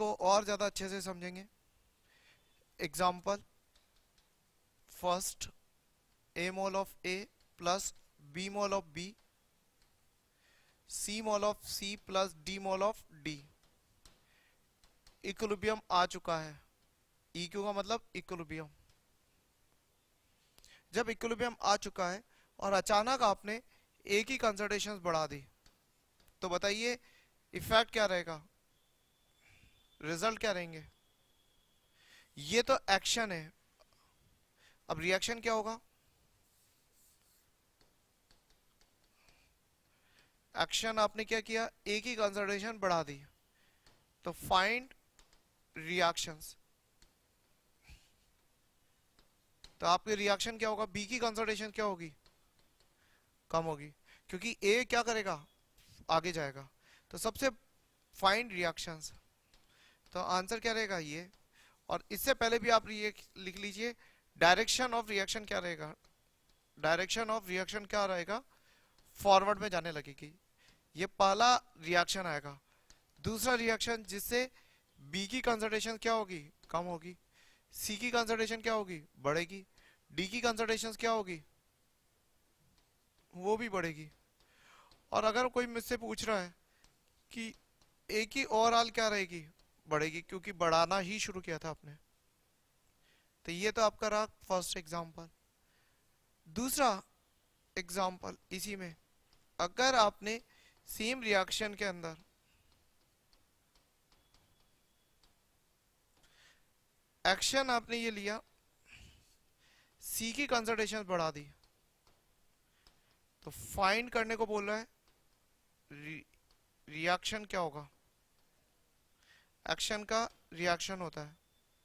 इसको और ज्यादा अच्छे से समझेंगे। Example, first A mole of A plus B mole of B, C mole of C plus D mole of D। Equilibrium आ चुका है। EQ का मतलब इक्विलिब्रियम। जब इक्विलिब्रियम आ चुका है और अचानक आपने A की कंसंट्रेशन बढ़ा दी, तो बताइए इफेक्ट क्या रहेगा, रिजल्ट क्या रहेंगे। ये तो एक्शन है, अब रिएक्शन क्या होगा। एक्शन आपने क्या किया, ए की कंसंट्रेशन बढ़ा दी, तो फाइंड रिएक्शंस। तो आपकी रिएक्शन क्या होगा, बी की कंसंट्रेशन क्या होगी, कम होगी, क्योंकि ए क्या करेगा, आगे जाएगा। तो सबसे फाइंड रिएक्शंस, तो आंसर क्या रहेगा ये। और इससे पहले भी आप ये लिख लीजिए, डायरेक्शन ऑफ रिएक्शन क्या रहेगा, डायरेक्शन ऑफ रिएक्शन क्या रहेगा, फॉरवर्ड में जाने लगेगी। ये पहला रिएक्शन आएगा। दूसरा रिएक्शन जिससे बी की कंसंट्रेशन क्या होगी, कम होगी, सी की कंसंट्रेशन क्या होगी, बढ़ेगी, डी की कंसंट्रेशन क्या होगी, वो भी बढ़ेगी। और अगर कोई मुझसे पूछ रहा है कि ए की ओवरऑल क्या रहेगी, बढ़ेगी, क्योंकि बढ़ाना ही शुरू किया था आपने। तो ये तो आपका रहा फर्स्ट एग्जांपल। दूसरा एग्जांपल इसी में, अगर आपने सेम रिएक्शन के अंदर एक्शन आपने ये लिया, सी की कंसंट्रेशन बढ़ा दी, तो फाइंड करने को बोल रहा है रिएक्शन क्या होगा। एक्शन का रिएक्शन होता है,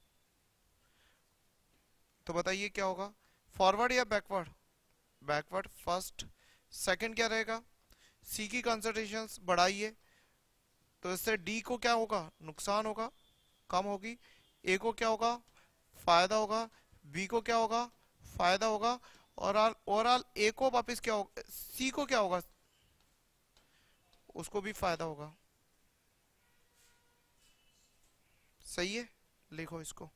तो बताइए क्या होगा, फॉरवर्ड या बैकवर्ड, बैकवर्ड। फर्स्ट सेकंड क्या रहेगा, सी की कंसंट्रेशन बढ़ाइए, तो इससे डी को क्या होगा, नुकसान होगा, कम होगी, ए को क्या होगा, फायदा होगा, बी को क्या होगा, फायदा होगा, और ओवरऑल ए को वापस क्या होगा, सी को क्या होगा, उसको भी फायदा होगा। सही है, लिखो इसको।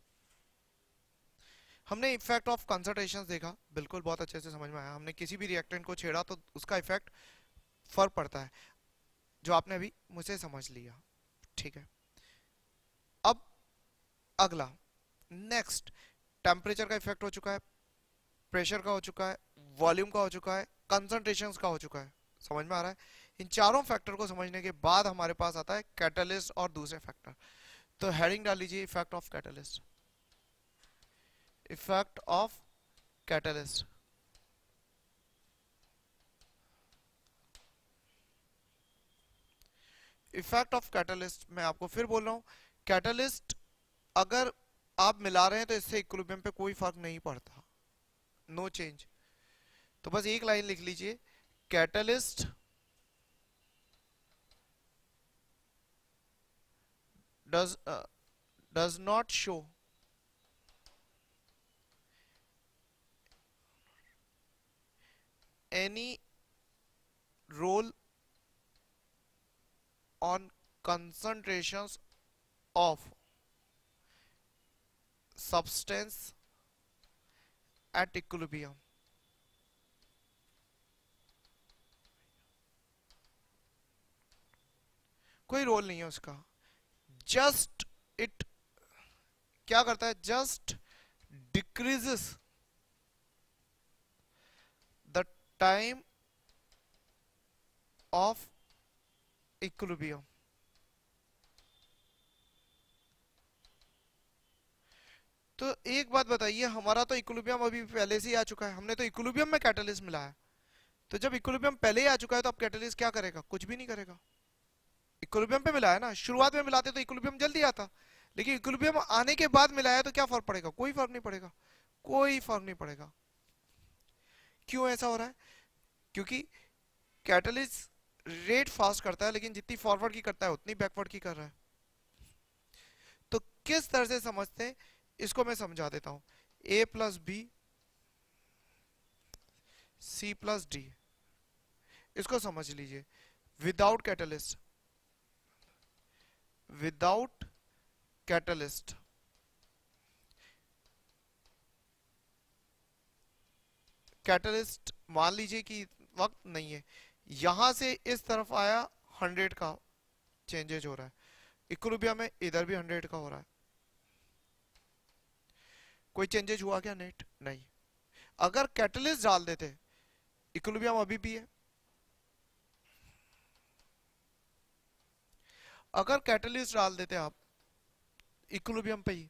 हमने इफेक्ट ऑफ कंसंट्रेशन देखा, बिल्कुल बहुत अच्छे से समझ में आया। हमने किसी भी रिएक्टेंट को छेड़ा तो उसका इफेक्ट फर्क पड़ता है, जो आपने अभी मुझसे समझ लिया। ठीक है, अब अगला नेक्स्ट, टेम्परेचर का इफेक्ट हो चुका है, प्रेशर का हो चुका है, वॉल्यूम का हो चुका है, कंसंट्रेशन का हो चुका है। समझ में आ रहा है। इन चारों फैक्टर को समझने के बाद हमारे पास आता है कैटलिस्ट और दूसरे फैक्टर। तो हेडिंग डाल लीजिए, effect of catalyst, effect of catalyst. Effect of catalyst, मैं आपको फिर बोल रहा हूं, कैटलिस्ट अगर आप मिला रहे हैं तो इससे इक्विलिब्रियम पे कोई फर्क नहीं पड़ता, नो चेंज। तो बस एक लाइन लिख लीजिए, catalyst does not show any role on concentrations of substance at equilibrium। कोई रोल नहीं है उसका, जस्ट इट क्या करता है, just decreases the time of equilibrium. तो एक बात बताइए, हमारा तो इक्विलिब्रियम अभी पहले से ही आ चुका है, हमने तो इक्विलिब्रियम में कैटलिस्ट मिलाया। तो जब इक्विलिब्रियम पहले ही आ चुका है तो अब कैटलिस्ट क्या करेगा, कुछ भी नहीं करेगा। इक्विलिब्रियम पे मिलाया ना, शुरुआत में मिलाते तो इक्विलिब्रियम जल्दी आता, लेकिन इक्विलिब्रियम आने के बाद मिलाया तो क्या फर्क पड़ेगा, कोई फर्क नहीं पड़ेगा, कोई फर्क नहीं पड़ेगा। क्यों ऐसा हो रहा है, क्योंकि कैटलिस्ट रेट फास्ट करता है, लेकिन जितनी फॉरवर्ड की करता है उतनी बैकवर्ड की कर रहा है। तो किस तरह से समझते हैं इसको मैं समझा देता हूं। A plus B C plus D, इसको समझ लीजिए। Without catalyst, without catalyst, catalyst मान लीजिए कि वक्त नहीं है, यहां से इस तरफ आया 100 का चेंजेज हो रहा है, इक्विलिब्रियम में इधर भी 100 का हो रहा है, कोई चेंजेज हुआ क्या? नेट नहीं। अगर कैटलिस्ट डाल देते, इक्विलिब्रियम अभी भी है, अगर कैटलिस्ट डाल देते आप इक्विलिब्रियम पे ही,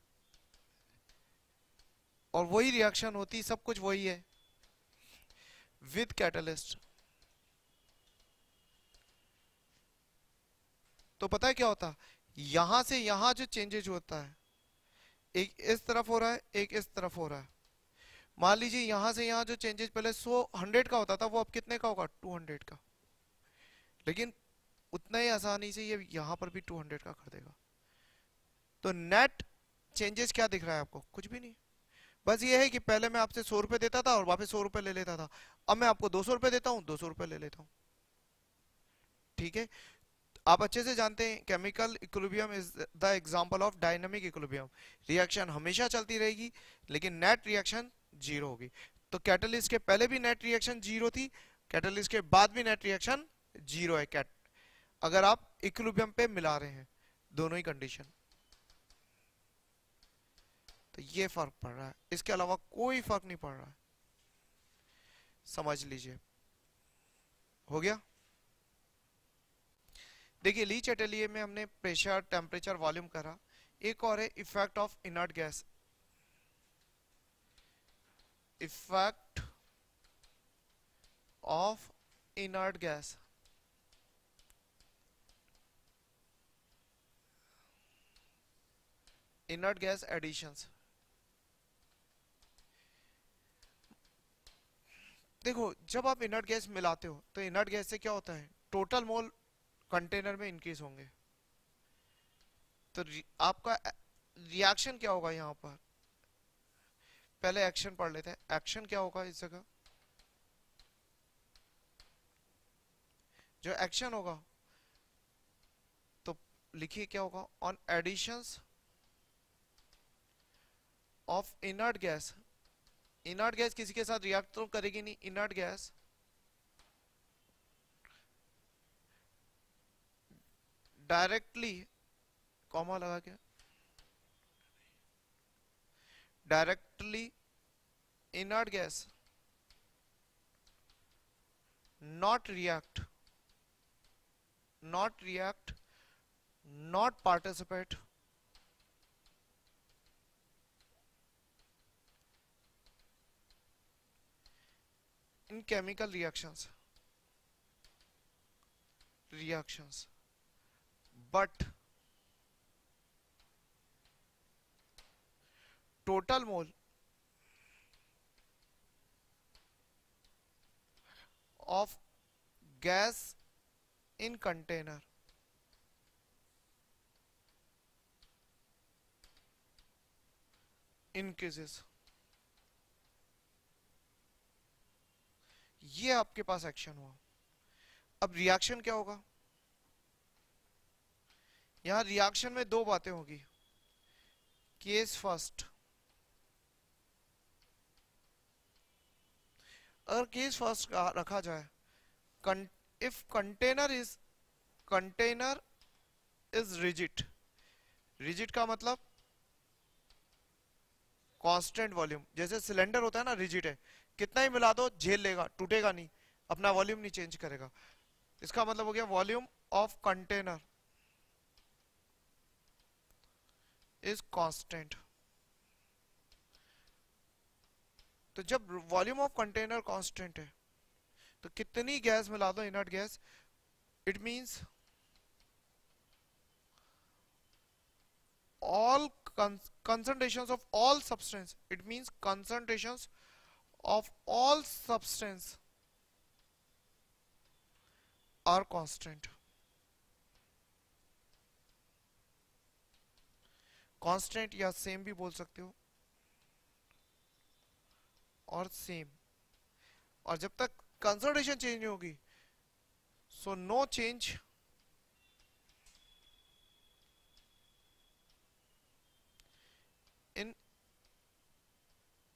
और वही रिएक्शन होती, सब कुछ वही है विद कैटलिस्ट, तो पता है क्या होता? यहां से यहां जो चेंजेज होता है, एक इस तरफ हो रहा है, एक इस तरफ हो रहा है। मान लीजिए यहां से यहां जो चेंजेस पहले 100 का होता था, वो अब कितने का होगा? 200 का। लेकिन उतना ही आसानी से ये यहां पर भी 200 का कर देगा। तो नेट चेंजेस क्या दिख रहा है आपको? कुछ भी नहीं। बस ये है कि पहले मैं आपसे 100 रुपए देता था और वापस 100 रुपए ले लेता था, अब मैं आपको 200 रुपए देता हूँ, 200 रुपए ले लेता हूँ। ठीक है, आप अच्छे से जानते हैं chemical equilibrium is the example of dynamic equilibrium. Reaction हमेशा चलती रहेगी, लेकिन नेट रिएक्शन जीरो होगी। तो कैटलिस्ट के पहले भी नेट रिएक्शन जीरो थी, कैटलिस्ट के बाद भी नेट रिएक्शन जीरो है कैट, अगर आप इक्विलिब्रियम पे मिला रहे हैं दोनों ही कंडीशन। तो ये फर्क पड़ रहा है, इसके अलावा कोई फर्क नहीं पड़ रहा है, समझ लीजिए। हो गया? देखिए लीच एटलिए में हमने प्रेशर, टेम्परेचर, वॉल्यूम करा। एक और है effect of inert gas, effect of inert gas. Inert gas additions. देखो जब आप इनर्ट गैस मिलाते हो तो इनर्ट गैस से क्या होता है? टोटल मोल कंटेनर में इंक्रीज होंगे। तो आपका रिएक्शन क्या होगा यहाँ पर? पहले एक्शन पढ़ लेते हैं। एक्शन क्या होगा इस जगह? जो एक्शन होगा तो लिखिए क्या होगा? On additions of inert gas. Inert gas किसी के साथ रिएक्ट तो करेगी नहीं, इनर्ट गैस डायरेक्टली, कॉमा लगा के, directly inert gas not react, not react, not participate in chemical reactions but total mole of gas in container increases। ये आपके पास एक्शन हुआ। अब रिएक्शन क्या होगा? यहां रिएक्शन में दो बातें होगी। केस फर्स्ट, अगर केस फर्स्ट रखा जाए, if container is rigid. Rigid का मतलब कांस्टेंट वॉल्यूम। जैसे सिलेंडर होता है ना, रिजिड है, कितना ही मिला दो झेल लेगा, टूटेगा नहीं, अपना वॉल्यूम नहीं चेंज करेगा। इसका मतलब हो गया volume of container is constant. तो जब वॉल्यूम ऑफ कंटेनर कांस्टेंट है तो कितनी गैस मिला दो, inert gas, it means all concentrations of all substance, it means concentrations of all substance are constant। Constant या सेम भी बोल सकते हो, और सेम। और जब तक कंसंट्रेशन चेंज नहीं होगी, so no change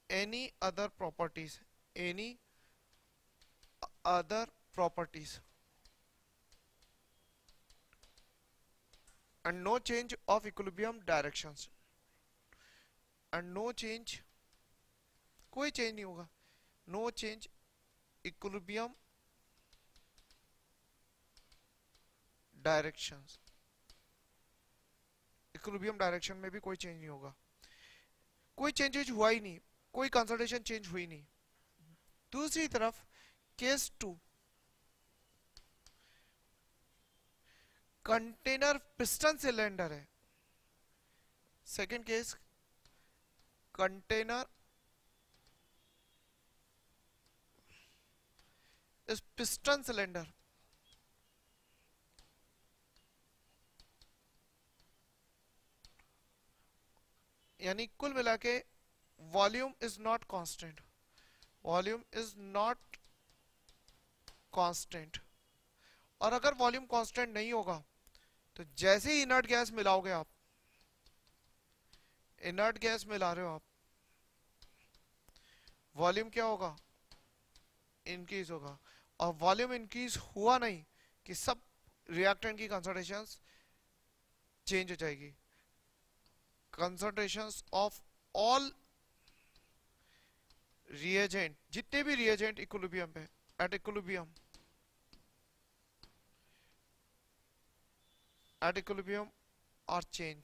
any other properties, any other properties, and no change of equilibrium directions, and no change, कोई चेंज नहीं होगा, no change equilibrium directions, equilibrium direction में भी कोई चेंज नहीं होगा, कोई चेंजेज हुआ ही नहीं, कोई कंसंट्रेशन चेंज हुई नहीं। दूसरी तरफ केस 2, कंटेनर पिस्टन सिलेंडर है। सेकंड केस, कंटेनर इस पिस्टन सिलेंडर, यानी कुल मिला के volume is not constant, volume is not constant. और अगर वॉल्यूम कांस्टेंट नहीं होगा तो जैसे ही इनर्ट गैस मिलाओगे आप, इनर्ट गैस मिला रहे हो आप, वॉल्यूम क्या होगा, इंक्रीज होगा। और वॉल्यूम इंक्रीज हुआ नहीं कि सब रिएक्टेंट की कंसंट्रेशंस चेंज हो जाएगी, कंसंट्रेशंस ऑफ ऑल रिएजेंट, जितने भी रिएजेंट इक्विलिब्रियम पे, एट इक्विलिब्रियम, एट इक्विलिब्रियम और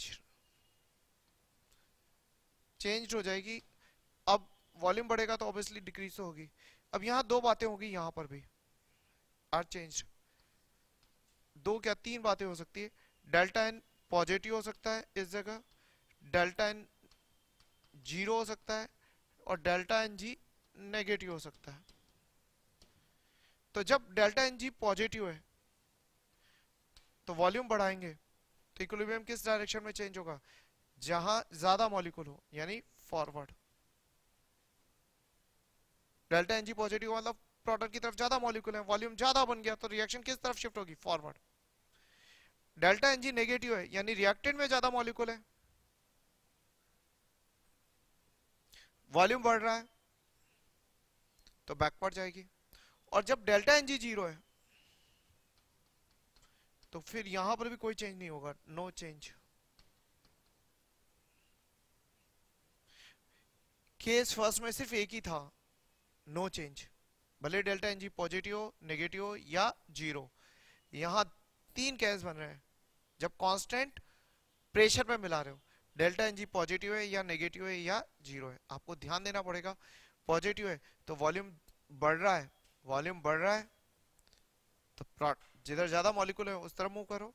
चेंज हो जाएगी। अब वॉल्यूम बढ़ेगा तो ऑब्वियसली डिक्रीज तो होगी। अब यहाँ दो बातें होगी, यहाँ पर भी आर चेंज, दो क्या तीन बातें हो सकती है। डेल्टा एन पॉजिटिव हो सकता है इस जगह, डेल्टा एन जीरो हो सकता है, और डेल्टा एन जी नेगेटिव हो सकता है। तो जब डेल्टा एन जी पॉजिटिव है तो वॉल्यूम बढ़ाएंगे तो इक्विलिब्रियम किस डायरेक्शन में चेंज होगा, जहां ज्यादा मॉलिक्यूल हो, यानी forward. Delta N G positive मतलब प्रोडक्ट की तरफ ज्यादा मॉलिक्यूल है, वॉल्यूम ज्यादा बन गया, तो रिएक्शन किस तरफ शिफ्ट होगी, forward. Delta N G negative है यानी रिएक्टेंट में ज्यादा मॉलिक्यूल है, वॉल्यूम बढ़ रहा है तो बैकवर्ड जाएगी। और जब डेल्टा एन जी जीरो है तो फिर यहां पर भी कोई चेंज नहीं होगा, नो चेंज। केस फर्स्ट में सिर्फ एक ही था, नो चेंज, भले डेल्टा एन जी पॉजिटिव हो, नेगेटिव हो या जीरो। यहां तीन केस बन रहे हैं जब कांस्टेंट प्रेशर पे मिला रहे हो, डेल्टा एन जी पॉजिटिव है या नेगेटिव है या जीरो है। आपको ध्यान देना पड़ेगा, पॉजिटिव है तो वॉल्यूम बढ़ रहा है, वॉल्यूम बढ़ रहा है तो जिधर ज्यादा मॉलिक्यूल है उस तरफ मूव करो,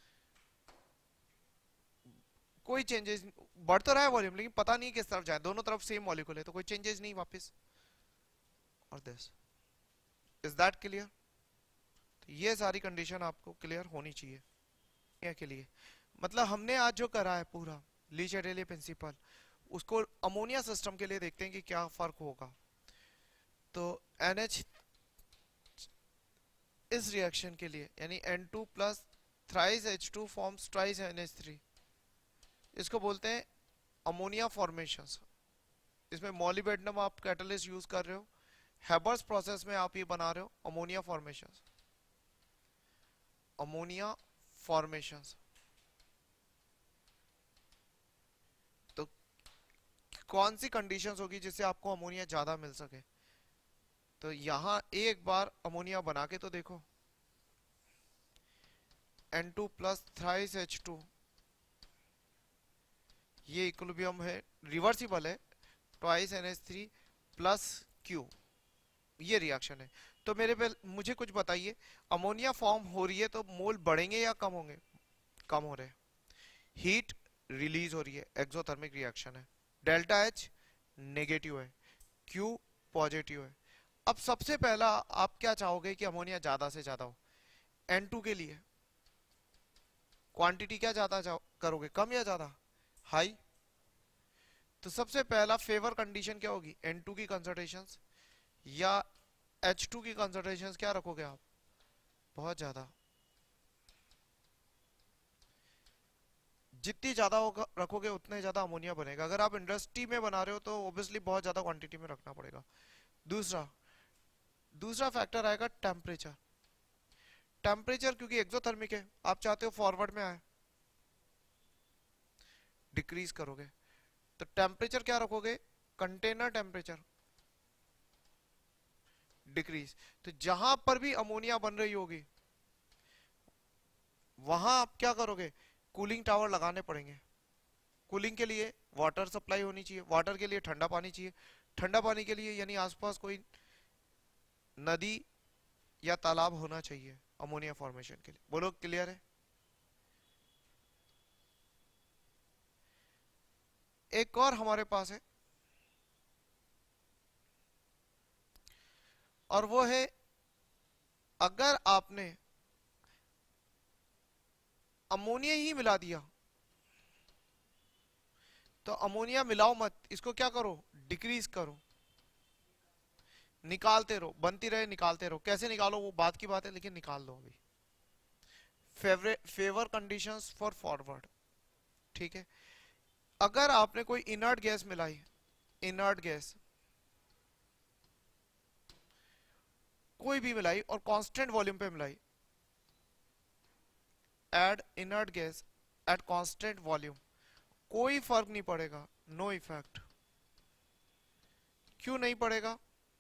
कोई चेंजेस, बढ़ तो रहा है वॉल्यूम लेकिन पता नहीं किस तरफ जाए, दोनों तरफ सेम मॉलिक्यूल है तो कोई चेंजेस नहीं वापस। और दिस इज दैट क्लियर। तो ये सारी कंडीशन आपको क्लियर होनी चाहिए के लिए। मतलब हमने आज जो करा है पूरा ली चैटेलियर प्रिंसिपल, उसको अमोनिया सिस्टम के लिए देखते हैं कि क्या फर्क होगा। तो NH इस रिएक्शन के लिए यानी N2 plus thrice H2 forms twice NH3, इसको बोलते हैं अमोनिया फॉर्मेशंस। इसमें मॉलिबेडनम आप कैटलिस्ट यूज कर रहे हो, हैबर्स प्रोसेस में आप ये बना रहे हो अमोनिया फॉर्मेशंस, अमोनिया फॉर्मेशंस। तो कौन सी कंडीशंस होगी जिससे आपको अमोनिया ज्यादा मिल सके। तो यहां एक बार अमोनिया बना के तो देखो, N2 प्लस थ्राइस H2, ये इक्विलिब्रियम है, रिवर्सिबल है, ट्वाइस NH3 प्लस Q, ये रिएक्शन है। तो मुझे कुछ बताइए, अमोनिया फॉर्म हो रही है तो मोल बढ़ेंगे या कम होंगे, कम हो रहे हैं, हीट रिलीज हो रही है, एक्सोथर्मिक रिएक्शन है, डेल्टा H नेगेटिव है, Q पॉजिटिव है। अब सबसे पहला आप क्या चाहोगे कि अमोनिया ज्यादा से ज्यादा हो। N2 के लिए क्वांटिटी क्या ज्यादा करोगे, कम या ज्यादा, हाई। तो सबसे पहला फेवर कंडीशन क्या होगी, N2 की कंसंट्रेशंस या H2 की कंसंट्रेशंस क्या रखोगे आप, बहुत ज्यादा। जितनी ज्यादा रखोगे उतने ज्यादा अमोनिया बनेगा। अगर आप इंडस्ट्री में बना रहे हो तो ऑब्वियसली बहुत ज्यादा क्वांटिटी में रखना पड़ेगा। दूसरा दूसरा फैक्टर आएगा टेम्परेचर। टेम्परेचर क्योंकि एक्सोथर्मिक है, आप चाहते हो फॉरवर्ड में आए, डिक्रीज करोगे तो टेम्परेचर क्या रखोगे, कंटेनर टेम्परेचर डिक्रीज। तो जहां पर भी अमोनिया बन रही होगी वहां आप क्या करोगे, कूलिंग टावर लगाने पड़ेंगे। कूलिंग के लिए वाटर सप्लाई होनी चाहिए, वाटर के लिए ठंडा पानी चाहिए, ठंडा पानी के लिए यानी आसपास कोई नदी या तालाब होना चाहिए अमोनिया फॉर्मेशन के लिए। बोलो क्लियर है। एक और हमारे पास है और वो है, अगर आपने अमोनिया ही मिला दिया तो अमोनिया मिलाओ मत, इसको क्या करो, डिक्रीज करो, निकालते रहो, बनती रहे निकालते रहो। कैसे निकालो वो बात की बात है, लेकिन निकाल दो अभी। फेवर कंडीशंस फॉर फॉरवर्ड, ठीक है। अगर आपने कोई इनर्ट गैस मिलाई, इनर्ट गैस कोई भी मिलाई और कांस्टेंट वॉल्यूम पे मिलाई, add inert gas at constant volume, कोई फर्क नहीं पड़ेगा, नो इफेक्ट। क्यों नहीं पड़ेगा,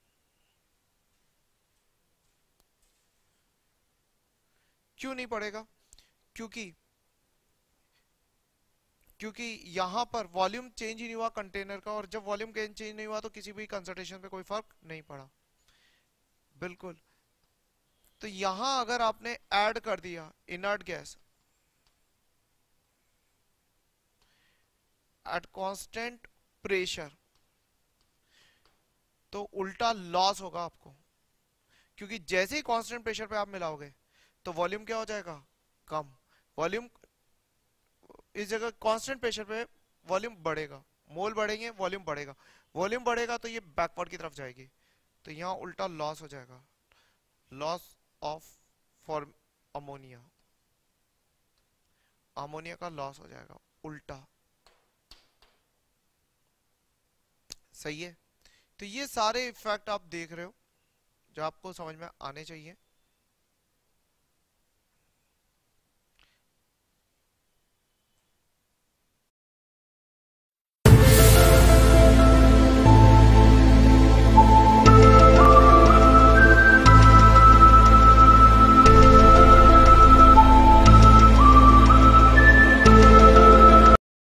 क्यों नहीं पड़ेगा, क्योंकि क्योंकि यहां पर वॉल्यूम चेंज ही नहीं हुआ कंटेनर का, और जब वॉल्यूम चेंज नहीं हुआ तो किसी भी कंसंट्रेशन पे कोई फर्क नहीं पड़ा। बिल्कुल। तो यहां अगर आपने ऐड कर दिया inert gas at constant pressure तो उल्टा लॉस होगा आपको, क्योंकि जैसे ही कांस्टेंट प्रेशर पे आप मिलाओगे तो वॉल्यूम क्या हो जाएगा, कम। वॉल्यूम इस जगह कांस्टेंट प्रेशर पे वॉल्यूम बढ़ेगा, मोल बढ़ेंगे वॉल्यूम बढ़ेगा, वॉल्यूम बढ़ेगा तो ये बैकवर्ड की तरफ जाएगी, तो यहाँ उल्टा लॉस हो जाएगा, loss of for ammonia, ammonia का लॉस हो जाएगा उल्टा। सही है। तो ये सारे इफेक्ट आप देख रहे हो जो आपको समझ में आने चाहिए।